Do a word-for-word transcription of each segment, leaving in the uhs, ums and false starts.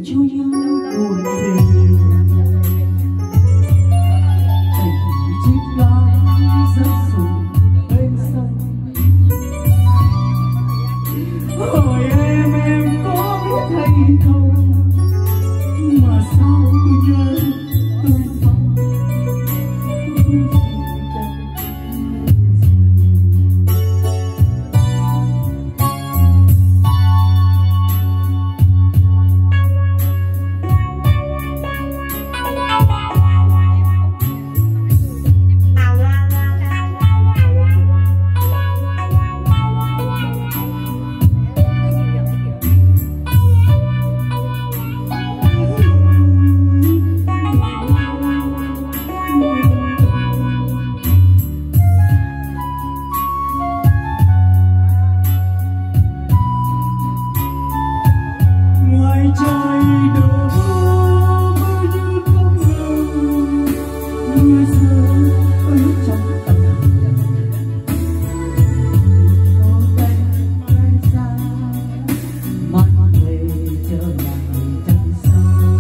cho nhau buồn phiền. Tình chiếc lá rớt xuống bên sông. Hỏi em em có biết hay không, mà sao nhớ tôi không trời đổ mưa như không ngừng, mưa rơi ướt trong tầm phố cánh bay xa, mang về trở lại chân sâu.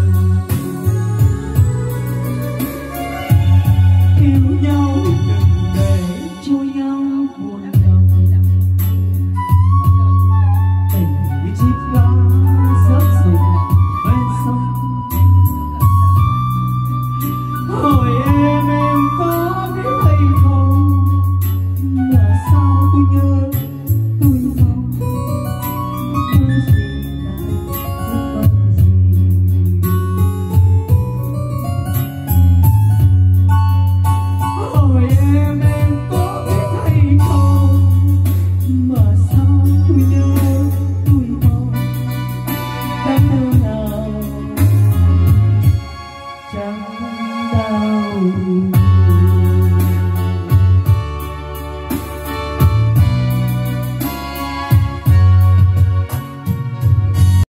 Yêu nhau đừng để cho nhau buồn lòng, tình chiếc lá